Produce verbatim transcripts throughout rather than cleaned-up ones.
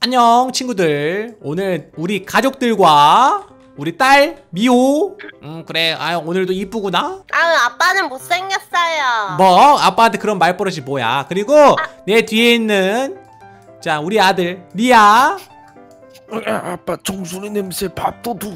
안녕 친구들. 오늘 우리 가족들과 우리 딸 미호. 음 그래. 아 오늘도 이쁘구나. 아유 아빠는 못생겼어요. 뭐? 아빠한테 그런 말버릇이 뭐야. 그리고 아. 내 뒤에 있는 자 우리 아들 리아. 아빠 정수리 냄새 밥도둑.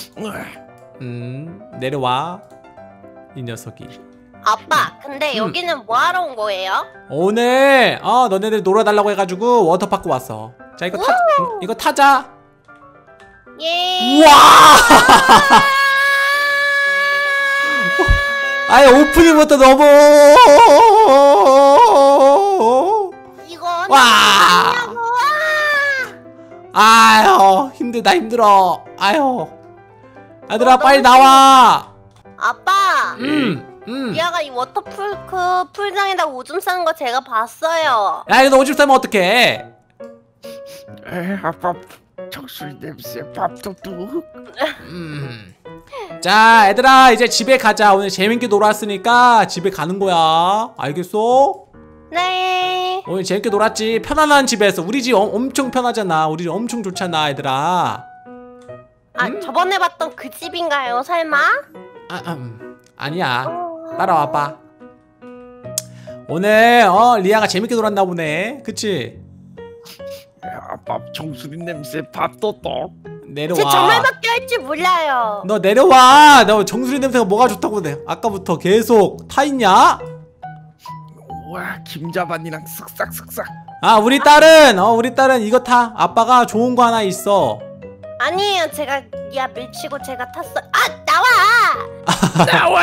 음 내려와 이 녀석이. 아빠 근데 음. 여기는 뭐하러 온 거예요? 오늘 어 너네들 놀아달라고 해가지고 워터파크 왔어. 자 이거 타 음, 이거 타자. 예. 우와. 아예 오프닝부터 너무 이거 와. 아유 힘들다 힘들어. 아유 아들아 어, 빨리 나와. 아빠 음. 음. 리아가 이 워터풀크 풀장에다 오줌 싸는 거 제가 봤어요. 야 이거 오줌 싸면 어떡해. 에 아빠 정수리 냄새 밥도둑. 음. 자 얘들아 이제 집에 가자. 오늘 재밌게 놀았으니까 집에 가는 거야. 알겠어? 네. 오늘 재밌게 놀았지? 편안한 집에서. 우리 집 어, 엄청 편하잖아. 우리 집 엄청 좋잖아 얘들아. 아 음? 저번에 봤던 그 집인가요 설마? 아, 음. 아니야. 어... 따라와봐. 오늘 어 리아가 재밌게 놀았나 보네. 그치? 아빠 정수리 냄새 밥도둑. 내려와. 제 정말밖에 할 줄 몰라요. 너 내려와. 너 정수리 냄새가 뭐가 좋다고 내 아까부터 계속 타있냐? 와 김자반이랑 쓱싹쓱싹. 아 우리 딸은 어 우리 딸은 이거 타. 아빠가 좋은 거 하나 있어. 아니에요 제가 리아 밀치고 제가 탔어. 아 나와. 나와.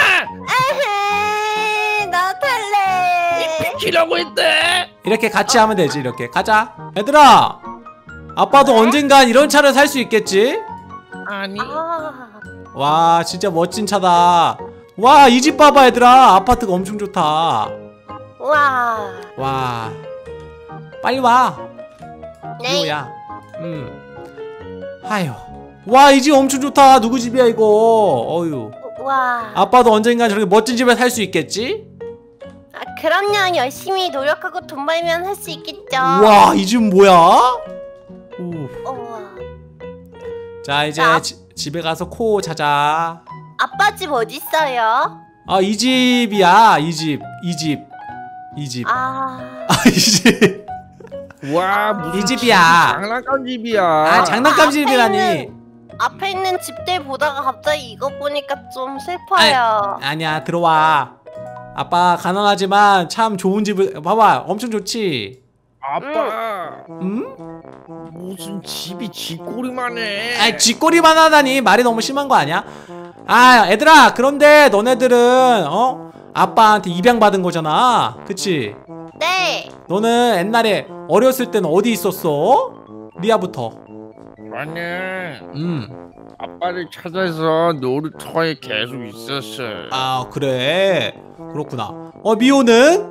에헤 나 탈래. 비키라고 했대. 이렇게 같이 하면 되지. 이렇게 가자 얘들아. 아빠도 언젠간 이런 차를 살 수 있겠지? 아니. 아... 와 진짜 멋진 차다. 와 이 집 봐봐 얘들아. 아파트가 엄청 좋다. 와. 와 빨리 와. 네. 미호야. 음. 아휴. 와 이 집 엄청 좋다. 누구 집이야 이거. 어휴. 와. 아빠도 언젠간 저렇게 멋진 집에 살 수 있겠지? 아, 그럼요. 열심히 노력하고 돈 벌면 할 수 있겠죠. 와 이 집 뭐야? 오. 우와. 자 이제 자, 지, 집에 가서 코 자자. 아빠 집 어디 있어요? 아 이 집이야. 이 집. 이 집. 이 집. 아. 아 이 집. 와 무슨 이 집이야. 장난감 집이야. 아 장난감 아, 집이라니. 앞에 있는, 앞에 있는 집들 보다가 갑자기 이거 보니까 좀 슬퍼요. 아니, 아니야 들어와. 아빠 가난하지만 참 좋은 집을 봐봐. 엄청 좋지. 아빠 음? 무슨 집이 쥐꼬리만 해. 아 쥐꼬리만 하다니 말이 너무 심한 거 아니야? 아 얘들아 그런데 너네들은 어? 아빠한테 입양받은 거잖아. 그치? 네. 너는 옛날에 어렸을 때는 어디 있었어? 리아부터. 나는 음. 아빠를 찾아서 놀이터에 계속 있었어. 아 그래 그렇구나. 어 미호는?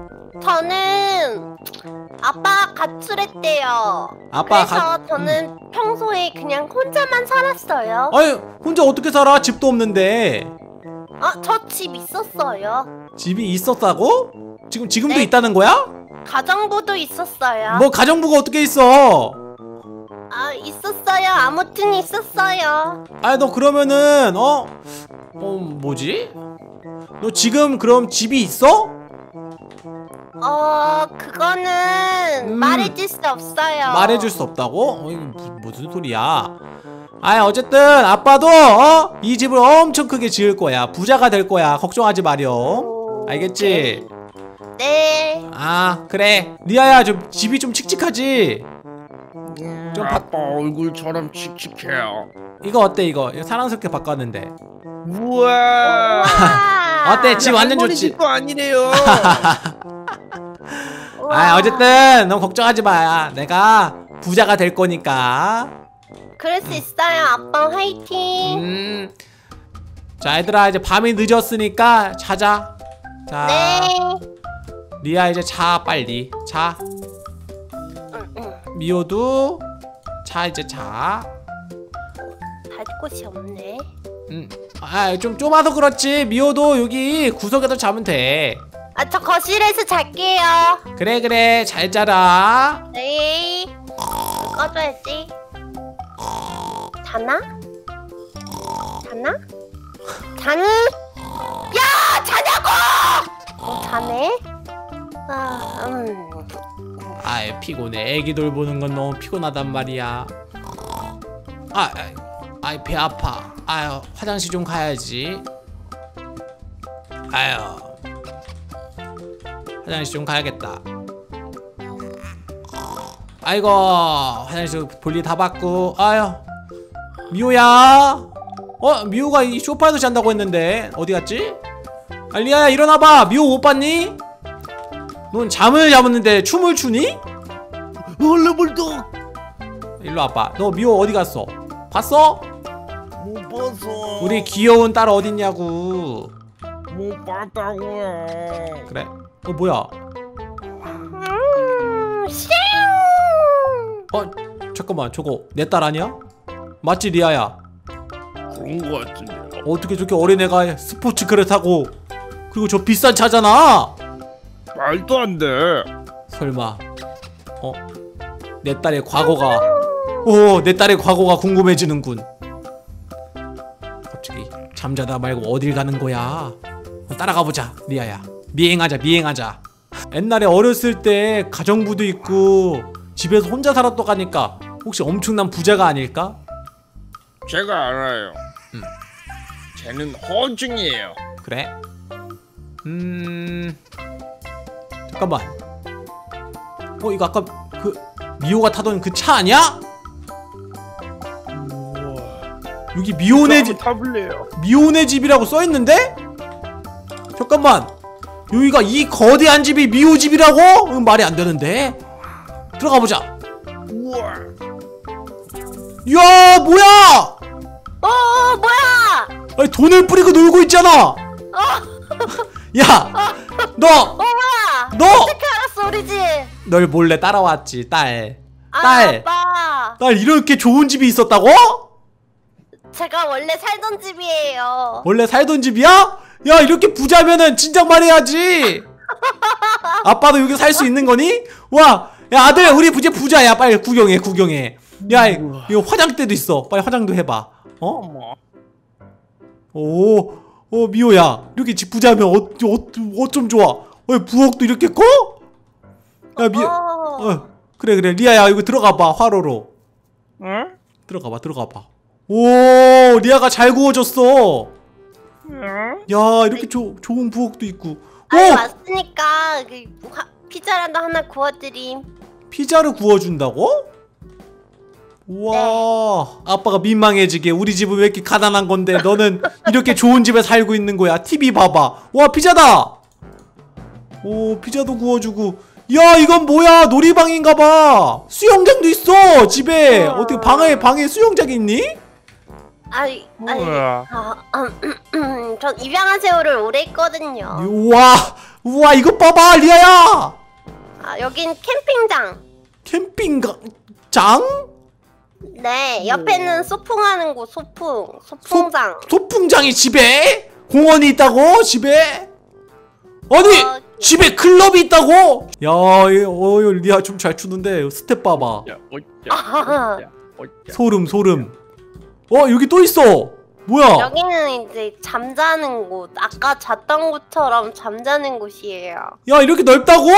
저는 아빠 가출했대요. 아빠 그래서 가- 저는 평소에 그냥 혼자만 살았어요. 아니 혼자 어떻게 살아? 집도 없는데. 어, 저 집 있었어요. 집이 있었다고? 지금 지금도 네. 있다는 거야? 가정부도 있었어요. 뭐 가정부가 어떻게 있어? 아, 있었어요. 아무튼 있었어요. 아 너 그러면은 어? 어 뭐지? 너 지금 그럼 집이 있어? 어, 그거는 음. 말해줄 수 없어요. 말해줄 수 없다고? 어, 이거 무, 무슨 소리야? 아 어쨌든 아빠도 어? 이 집을 엄청 크게 지을 거야. 부자가 될 거야. 걱정하지 마렴. 알겠지? 네. 아 그래 리아야 좀 집이 좀 칙칙하지? 음, 좀 아빠 얼굴처럼 칙칙해요. 이거 어때 이거? 이거 사랑스럽게 바꿨는데. 우와. 우와. 어때? 집 완전 할머니 좋지? 집도 아니래요. 우와. 아 어쨌든 너무 걱정하지 마. 내가 부자가 될 거니까. 그럴 수 있어요. 아빠 화이팅. 음. 자 얘들아 이제 밤이 늦었으니까 자자. 자 네. 리아 이제 자 빨리 자. 미호도 자 이제 자. 잘 곳이 없네. 음. 아 좀 좁아서 그렇지. 미호도 여기 구석에서 자면 돼. 아, 저 거실에서 잘게요. 그래 그래 잘 자라. 네. 꺼줘야지. 자나? 자나? 자니? 야, 자냐고! 어, 자네? 아, 음. 아이 피곤해. 애기 돌보는 건 너무 피곤하단 말이야. 아, 아이, 아이 배 아파. 아유 화장실 좀 가야지. 아유 화장실 좀 가야겠다. 아이고 화장실 볼일 다 받고. 아유 미호야. 어 미호가 이 소파에서 잔다고 했는데 어디 갔지? 아 리아야 일어나봐. 미호 못 봤니? 넌 잠을 잡았는데 춤을 추니? 얼레벌떡. 일로 와봐. 너 미호 어디 갔어? 봤어? 못 봤어. 우리 귀여운 딸 어딨냐고. 못 봤다고요. 그래. 어 뭐야? 음, 쉥! 어 잠깐만 저거 내 딸 아니야? 맞지 리아야? 그런 거 같은데요. 어떻게 저렇게 어린애가 스포츠카를 타고 그리고 저 비싼 차잖아. 말도 안 돼. 설마 어? 내 딸의 과거가 오 내 딸의 과거가 궁금해지는군. 갑자기 잠자다 말고 어딜 가는 거야? 어, 따라가 보자 리아야. 미행하자 미행하자. 옛날에 어렸을 때 가정부도 있고 집에서 혼자 살았다고 하니까 혹시 엄청난 부자가 아닐까? 제가 알아요. 음. 쟤는 허중이에요. 그래? 음... 잠깐만. 어 이거 아까 그 미호가 타던 그 차 아니야? 우와. 여기 미호네 집 타블레요. 미호네 집이라고 써있는데? 잠깐만 여기가 이 거대한 집이 미호 집이라고? 응, 말이 안 되는데. 들어가 보자. 우와. 이야 뭐야? 어, 어, 뭐야? 아니, 돈을 뿌리고 놀고 있잖아. 야, 너, 어, 뭐야? 너, 어떻게 알았어, 우리 집? 널 몰래 따라왔지, 딸. 아, 딸, 아빠. 딸 이렇게 좋은 집이 있었다고? 제가 원래 살던 집이에요. 원래 살던 집이야? 야, 이렇게 부자면은 진작 말해야지. 아빠도 여기 살 수 있는 거니? 와, 야 아들, 우리 이제 부자야. 빨리 구경해, 구경해. 야, 이거 화장대도 있어. 빨리 화장도 해봐. 어? 어머. 오, 어 미호야, 이렇게 집 부자면 어, 어, 어쩜 좋아. 어, 부엌도 이렇게 커? 야 미, 어. 어, 그래 그래 리아야 이거 들어가봐 화로로. 응? 들어가봐 들어가봐. 오, 리아가 잘 구워졌어. 응? 야 이렇게 조, 좋은 부엌도 있고. 아니, 오, 왔으니까 그 화, 피자라도 하나 구워드림. 피자를 구워준다고? 우와, 아빠가 민망해지게. 우리 집은 왜 이렇게 가난한 건데 너는 이렇게 좋은 집에 살고 있는 거야. 티비 봐봐. 와, 피자다. 오, 피자도 구워주고. 야, 이건 뭐야? 놀이방인가봐. 수영장도 있어 집에. 우와. 어떻게 방에 방에 수영장이 있니? 아니, 아니, 우와. 아, 음, 전 입양한 세월을 오래 했거든요. 우와, 우와, 이거 봐봐, 리아야. 아, 여긴 캠핑장. 캠핑장? 네, 옆에는 소풍하는 곳, 소풍, 소풍장. 소풍장이 집에? 공원이 있다고? 집에? 아니, 어, 집에 클럽이 있다고? 야, 이, 어, 이 리아 좀 잘 추는데 스텝 봐봐. 야, 어짜. 어짜. 어짜. 소름, 소름. 어, 여기 또 있어. 뭐야? 여기는 이제 잠자는 곳. 아까 잤던 곳처럼 잠자는 곳이에요. 야, 이렇게 넓다고?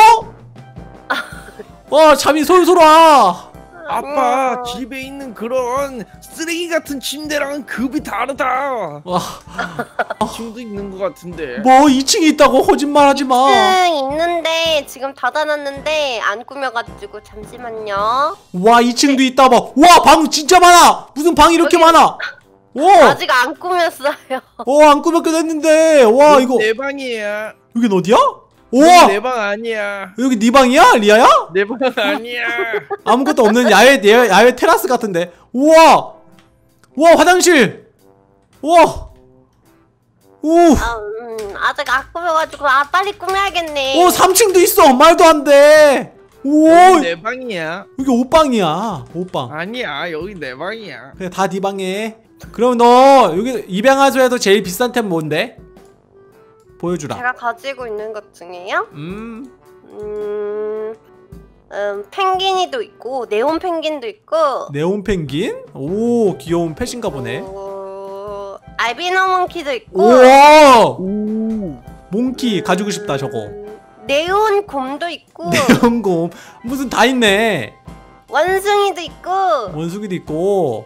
와, 잠이 솔솔 와. 아빠, 음. 집에 있는 그런 쓰레기 같은 침대랑은 급이 다르다. 와, 이 층도 있는 것 같은데. 뭐 이 층이 있다고? 거짓말하지 마. 층 있는데 지금 닫아놨는데 안 꾸며가지고 잠시만요. 와, 이 층도 있다 봐. 와, 방 진짜 많아. 무슨 방이 이렇게 여기- 많아? 오, 아직 안 꾸몄어요. 어, 안 꾸몄긴 했는데. 와, 이거 내 방이야. 여긴 어디야? 여기 우와, 내 방 아니야. 여기 네 방이야, 리아야? 내 방 아니야. 아무것도 없는 야외 야외, 야외 테라스 같은데. 우와, 우와 화장실. 우와, 오, 아, 음, 아직 안 꾸며가지고 아 빨리 꾸며야겠네. 오 삼 층도 있어. 말도 안 돼. 오, 여기 내 방이야. 여기 옷방이야. 옷방. 아니야, 여기 내 방이야. 그래 다 네 방에. 그럼 너 여기 입양하소에도 제일 비싼 템 뭔데? 보여주라. 제가 가지고 있는 것 중에요? 음, 음, 음, 펭귄이도 있고 네온 펭귄도 있고 네온 펭귄? 오 귀여운 펫인가 보네. 어, 알비노 몽키도 있고 우와 오. 몽키 가지고 싶다 저거. 음, 네온 곰도 있고 네온곰 무슨 다 있네. 원숭이도 있고 원숭이도 있고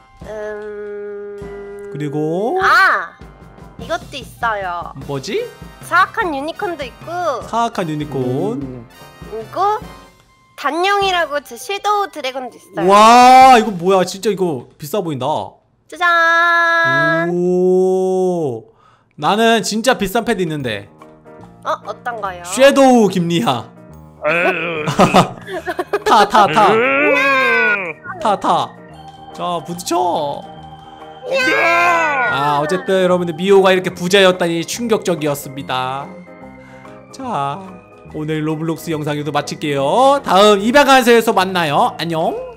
음... 그리고 아! 이것도 있어요. 뭐지? 사악한 유니콘도 있고 사악한 유니콘. 음. 그리고 단령이라고 저 섀도우 드래곤도 있어요. 와 이거 뭐야 진짜 이거 비싸 보인다. 짜잔! 오 나는 진짜 비싼 패드 있는데 어? 어떤 거요? 섀도우 김리하. 타 타 타 타 타. 자 부딪혀. 아 어쨌든 여러분들 미호가 이렇게 부자였다니 충격적이었습니다. 자 오늘 로블록스 영상 여기서 마칠게요. 다음 입양한세에서 만나요. 안녕.